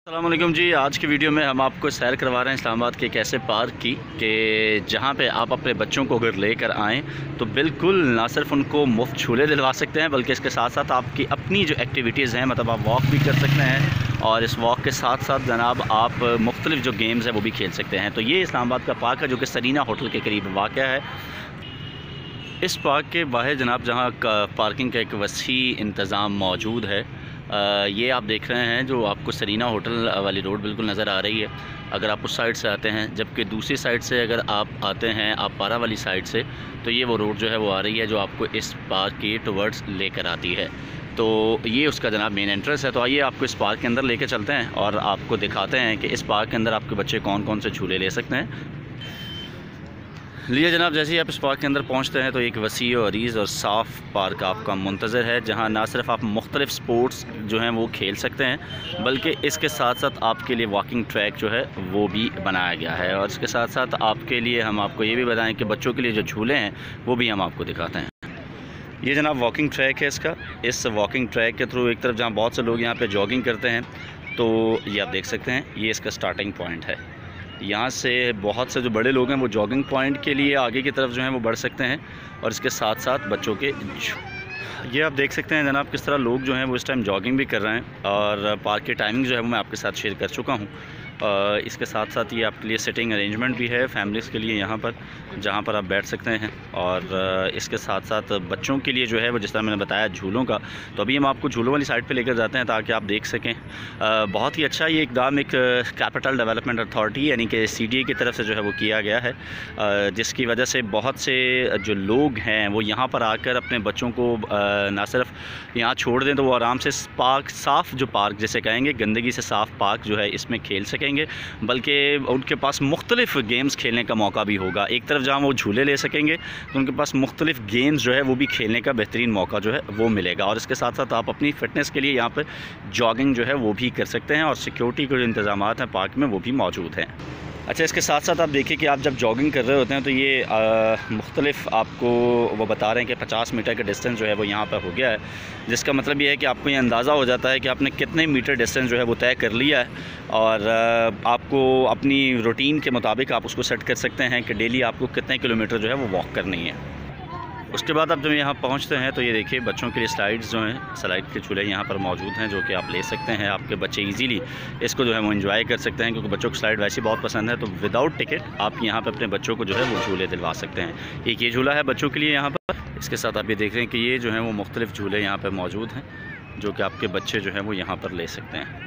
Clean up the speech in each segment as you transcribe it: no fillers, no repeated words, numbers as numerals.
अस्सलामुअलैकुम जी। आज की वीडियो में हम आपको सैर करवा रहे हैं इस्लामाबाद के एक ऐसे पार्क की कि जहां पे आप अपने बच्चों को अगर लेकर आएँ तो बिल्कुल ना सिर्फ उनको मुफ्त झूले दिलवा सकते हैं बल्कि इसके साथ साथ आपकी अपनी जो एक्टिविटीज़ हैं, मतलब आप वॉक भी कर सकते हैं और इस वॉक के साथ साथ जनाब आप मुख्तलिफ जो गेम्स हैं वो भी खेल सकते हैं। तो ये इस्लामाबाद का पार्क है जो कि सरीना होटल के करीब वाक़ है। इस पार्क के बाहर जनाब जहाँ पार्किंग का एक वसी इंतज़ाम मौजूद है। ये आप देख रहे हैं जो आपको सरीना होटल वाली रोड बिल्कुल नज़र आ रही है अगर आप उस साइड से आते हैं, जबकि दूसरी साइड से अगर आप आते हैं आप पारा वाली साइड से तो ये वो रोड जो है वो आ रही है जो आपको इस पार्क के टुवर्ड्स लेकर आती है। तो ये उसका जनाब मेन एंट्रेंस है। तो आइए आपको इस पार्क के अंदर लेकर चलते हैं और आपको दिखाते हैं कि इस पार्क के अंदर आपके बच्चे कौन कौन से झूले ले सकते हैं। लिए जनाब, जैसे ही आप इस पार्क के अंदर पहुंचते हैं तो एक वसी और अरीज़ और साफ़ पार्क आपका मुंतज़र है जहां ना सिर्फ आप मुख्तलिफ़ स्पोर्ट्स जो हैं वो खेल सकते हैं बल्कि इसके साथ साथ आपके लिए वॉकिंग ट्रैक जो है वो भी बनाया गया है। और इसके साथ साथ आपके लिए हम आपको ये भी बताएं कि बच्चों के लिए जो झूले हैं वो भी हम आपको दिखाते हैं। ये जनाब वॉकिंग ट्रैक है इसका। इस वॉकिंग ट्रैक के थ्रू एक तरफ जहाँ बहुत से लोग यहाँ पर जॉगिंग करते हैं तो ये आप देख सकते हैं, ये इसका स्टार्टिंग पॉइंट है। यहाँ से बहुत से जो बड़े लोग हैं वो जॉगिंग पॉइंट के लिए आगे की तरफ जो हैं वो बढ़ सकते हैं और इसके साथ साथ बच्चों के ये आप देख सकते हैं जनाब किस तरह लोग जो हैं वो इस टाइम जॉगिंग भी कर रहे हैं। और पार्क की टाइमिंग जो है वो मैं आपके साथ शेयर कर चुका हूँ। इसके साथ साथ ये आपके लिए सिटिंग अरेंजमेंट भी है फैमिलीज़ के लिए यहाँ पर, जहाँ पर आप बैठ सकते हैं। और इसके साथ साथ बच्चों के लिए जो है वो जिस तरह मैंने बताया झूलों का, तो अभी हम आपको झूलों वाली साइड पे लेकर जाते हैं ताकि आप देख सकें। बहुत ही अच्छा ये एकदम एक कैपिटल डेवलपमेंट अथॉरिटी यानी कि CDA की तरफ से जो है वो किया गया है, जिसकी वजह से बहुत से जो लोग हैं वो यहाँ पर आकर अपने बच्चों को ना सिर्फ यहाँ छोड़ दें तो वो आराम से पार्क, साफ़ जो पार्क जैसे कहेंगे, गंदगी से साफ़ पार्क जो है इसमें खेल सकें, बल्कि उनके पास मुख्तलिफ गेम्स खेलने का मौका भी होगा। एक तरफ जहाँ वो झूले ले सकेंगे तो उनके पास मुख्तलिफ गेम्स जो है वो भी खेलने का बेहतरीन मौका जो है वो मिलेगा। और इसके साथ साथ आप अपनी फ़िटनेस के लिए यहाँ पर जॉगिंग जो है वो भी कर सकते हैं और सिक्योरिटी के जो इंतज़ाम हैं पार्क में वो भी मौजूद हैं। अच्छा, इसके साथ साथ आप देखिए कि आप जब जॉगिंग कर रहे होते हैं तो ये मुख्तलिफ आपको वो बता रहे हैं कि 50 मीटर का डिस्टेंस जो है वो यहाँ पर हो गया है, जिसका मतलब ये है कि आपको ये अंदाज़ा हो जाता है कि आपने कितने मीटर डिस्टेंस जो है वो तय कर लिया है। और आपको अपनी रूटीन के मुताबिक आप उसको सेट कर सकते हैं कि डेली आपको कितने किलोमीटर जो है वो वॉक करनी है। उसके बाद आप जब यहाँ पहुँचते हैं तो ये देखिए बच्चों के लिए स्लाइड्स जो हैं, स्लाइड के झूले यहाँ पर मौजूद हैं जो कि आप ले सकते हैं। आपके बच्चे इजीली इसको जो है वो एंजॉय कर सकते हैं क्योंकि बच्चों को स्लाइड वैसे बहुत पसंद है। तो विदाउट टिकट आप यहाँ पर अपने बच्चों को जो है वो झूले दिलवा सकते हैं। एक ये झूला है बच्चों के लिए यहाँ पर। इसके साथ आप ये देख रहे हैं कि ये जो है वो मुख्तलिफ झूले यहाँ पर मौजूद हैं जो कि आपके बच्चे जो हैं वो यहाँ पर ले सकते हैं।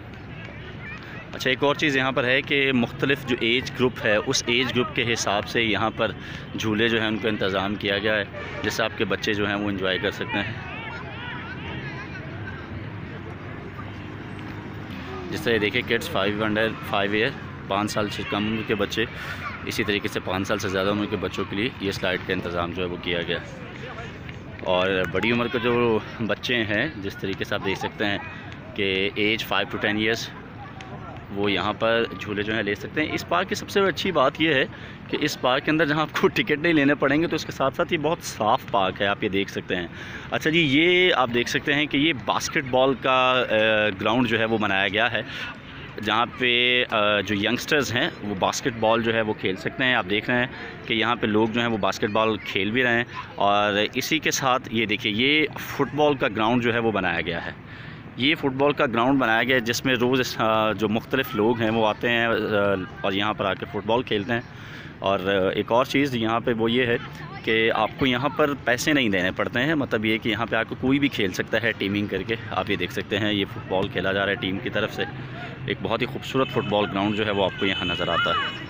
अच्छा, एक और चीज़ यहाँ पर है कि मुख्तलिफ जो एज ग्रुप है उस एज ग्रुप के हिसाब से यहाँ पर झूले जो हैं उनका इंतज़ाम किया गया है जिससे आपके बच्चे जो हैं वो एंजॉय कर सकते हैं। जिस तरह देखिए किड्स 5 ईयर 5 साल से कम उम्र के बच्चे, इसी तरीके से 5 साल से ज़्यादा उम्र के बच्चों के लिए ये स्लाइड का इंतज़ाम जो है वो किया गया। और बड़ी उम्र के जो बच्चे हैं जिस तरीके से आप देख सकते हैं कि एज 5 to 10 ईयर्स वो यहाँ पर झूले जो हैं ले सकते हैं। इस पार्क की सबसे अच्छी बात यह है कि इस पार्क के अंदर जहाँ आपको टिकट नहीं लेने पड़ेंगे तो इसके साथ साथ ये बहुत साफ़ पार्क है, आप ये देख सकते हैं। अच्छा जी, ये आप देख सकते हैं कि ये बास्केटबॉल का ग्राउंड जो है वो बनाया गया है जहाँ पे जो यंगस्टर्स हैं वो बास्केटबॉल जो है वो खेल सकते हैं। आप देख रहे हैं कि यहाँ पे लोग जो हैं वो बास्केटबॉल खेल भी रहे हैं। और इसी के साथ ये देखिए ये फ़ुटबॉल का ग्राउंड जो है वो बनाया गया है। ये फ़ुटबॉल का ग्राउंड बनाया गया है जिसमें रोज़ जो मुख्तलिफ़ लोग हैं वो आते हैं और यहाँ पर आकर फ़ुटबॉल खेलते हैं। और एक और चीज़ यहाँ पे वो ये है कि आपको यहाँ पर पैसे नहीं देने पड़ते हैं, मतलब ये कि यहाँ पे आकर कोई भी खेल सकता है टीमिंग करके। आप ये देख सकते हैं ये फ़ुटबॉल खेला जा रहा है टीम की तरफ से। एक बहुत ही खूबसूरत फ़ुटबॉल ग्राउंड जो है वो आपको यहाँ नज़र आता है।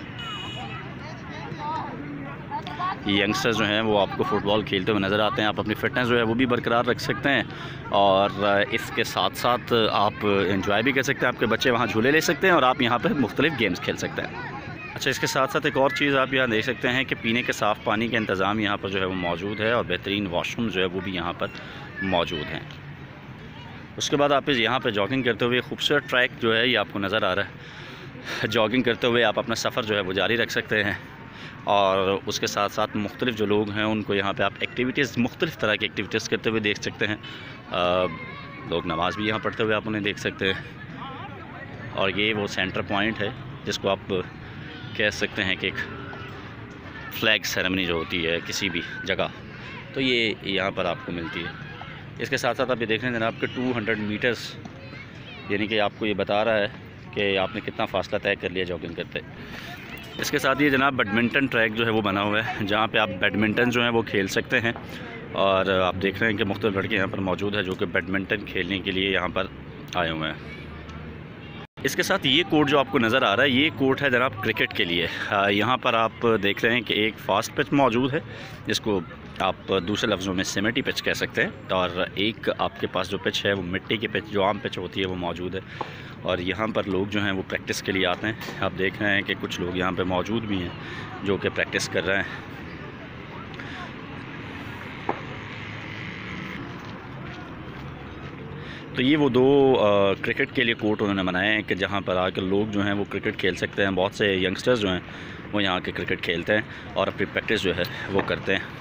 ये यंगस्टर्स जो हैं वो आपको फ़ुटबॉल खेलते हुए नज़र आते हैं। आप अपनी फ़िटनेस जो है वो भी बरकरार रख सकते हैं और इसके साथ साथ आप एंजॉय भी कर सकते हैं। आपके बच्चे वहाँ झूले ले सकते हैं और आप यहाँ पर मुख्तलिफ़ गेम्स खेल सकते हैं। अच्छा, इसके साथ साथ एक और चीज़ आप यहाँ देख सकते हैं कि पीने के साफ़ पानी का इंतज़ाम यहाँ पर जो है वो मौजूद है और बेहतरीन वॉशरूम जो है वो भी यहाँ पर मौजूद हैं। उसके बाद आप यहाँ पर जॉगिंग करते हुए खूबसूरत ट्रैक जो है ये आपको नज़र आ रहा है। जॉगिंग करते हुए आप अपना सफ़र जो है वो जारी रख सकते हैं। और उसके साथ साथ मुख्तलिफ़ जो लोग हैं उनको यहाँ पे आप एक्टिविटीज़, मुख्तलिफ़ तरह की एक्टिविटीज़ करते हुए देख सकते हैं। लोग नमाज़ भी यहाँ पढ़ते हुए आप उन्हें देख सकते हैं। और ये वो सेंटर पॉइंट है जिसको आप कह सकते हैं कि एक फ्लैग सेरेमनी जो होती है किसी भी जगह, तो ये यहाँ पर आपको मिलती है। इसके साथ साथ आप ये देख रहे हैं जनाब के 200 मीटर्स, यानी कि आपको ये बता रहा है कि आपने कितना फ़ासला तय कर लिया जॉगिंग करते। इसके साथ ये जनाब बैडमिंटन ट्रैक जो है वो बना हुआ है, जहाँ पे आप बैडमिंटन जो है वो खेल सकते हैं। और आप देख रहे हैं कि मुख्तलिफ लड़के यहाँ पर मौजूद है जो कि बैडमिंटन खेलने के लिए यहाँ पर आए हुए हैं। इसके साथ ये कोर्ट जो आपको नज़र आ रहा है, ये कोर्ट है जनाब क्रिकेट के लिए। यहाँ पर आप देख रहे हैं कि एक फास्ट पिच मौजूद है, जिसको आप दूसरे लफ्ज़ों में सिमेटी पिच कह सकते हैं, और एक आपके पास जो पिच है वो मिट्टी की पिच, जो आम पिच होती है, वो मौजूद है। और यहाँ पर लोग जो हैं वो प्रैक्टिस के लिए आते हैं। आप देख रहे हैं कि कुछ लोग यहाँ पर मौजूद भी हैं जो कि प्रैक्टिस कर रहे हैं। तो ये वो दो क्रिकेट के लिए कोर्ट उन्होंने बनाए हैं कि जहाँ पर आकर लोग जो हैं वो क्रिकेट खेल सकते हैं। बहुत से यंगस्टर्स जो हैं वो यहाँ के क्रिकेट खेलते हैं और अपनी प्रैक्टिस जो है वो करते हैं।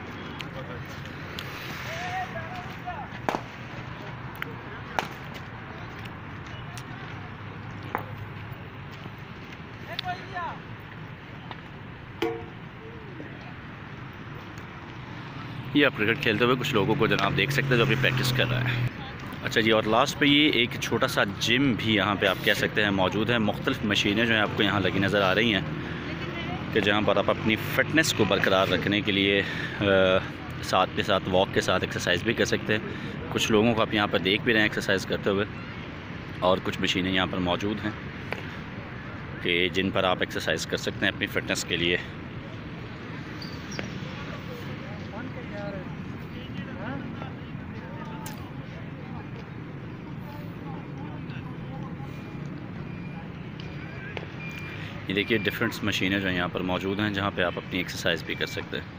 ये आप क्रिकेट खेलते हुए कुछ लोगों को जनाब देख सकते हैं जो अपनी प्रैक्टिस कर रहा है। अच्छा जी, और लास्ट पे ये एक छोटा सा जिम भी यहाँ पे आप कह सकते हैं मौजूद है। मुख्तलिफ मशीनें जो हैं आपको यहाँ लगी नज़र आ रही हैं कि जहाँ पर आप अपनी फ़िटनेस को बरकरार रखने के लिए साथ के साथ वॉक के साथ एक्सरसाइज भी कर सकते हैं। कुछ लोगों को आप यहाँ पर देख भी रहे हैं एक्सरसाइज करते हुए, और कुछ मशीनें यहाँ पर मौजूद हैं कि जिन पर आप एक्सरसाइज कर सकते हैं अपनी फ़िटनेस के लिए। ये देखिए डिफरेंट मशीनें जो यहाँ पर मौजूद हैं जहाँ पे आप अपनी एक्सरसाइज भी कर सकते हैं।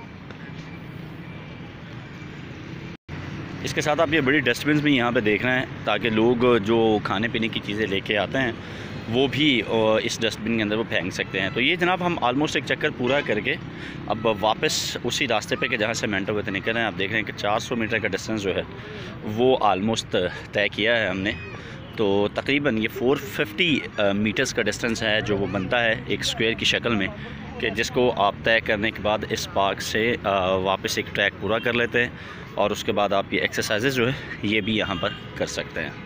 इसके साथ आप ये बड़ी डस्टबिन भी यहाँ पे देख रहे हैं ताकि लोग जो खाने पीने की चीज़ें लेके आते हैं वो भी इस डस्टबिन के अंदर वो फेंक सकते हैं। तो ये जनाब हम आलमोस्ट एक चक्कर पूरा करके अब वापस उसी रास्ते पे कि जहाँ से मेंटो होते निकल रहे हैं। आप देख रहे हैं कि 400 मीटर का डिस्टेंस जो है वो आलमोस्ट तय किया है हमने। तो तकरीबन ये 450 मीटर्स का डिस्टेंस है जो वो बनता है एक स्क्वायर की शक्ल में, कि जिसको आप तय करने के बाद इस पार्क से वापस एक ट्रैक पूरा कर लेते हैं और उसके बाद आप ये एक्सरसाइजेज जो है ये भी यहाँ पर कर सकते हैं।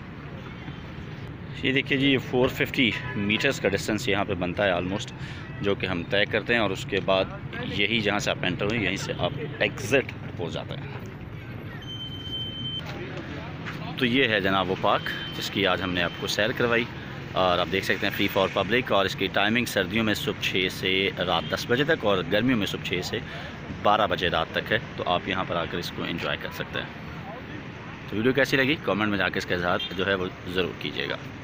ये देखिए जी, ये 450 मीटर्स का डिस्टेंस यहाँ पे बनता है आलमोस्ट, जो कि हम तय करते हैं और उसके बाद यही जहाँ से आप एंटर हुए यहीं से आप एग्ज़िट हो जाते हैं। तो ये है जनाब वो पार्क जिसकी आज हमने आपको सैर करवाई, और आप देख सकते हैं फ्री फॉर पब्लिक। और इसकी टाइमिंग सर्दियों में सुबह 6 से रात 10 बजे तक और गर्मियों में सुबह 6 से 12 बजे रात तक है। तो आप यहाँ पर आकर इसको एंजॉय कर सकते हैं। तो वीडियो कैसी लगी कमेंट में जाकर इसका इज़हार जो है वो ज़रूर कीजिएगा।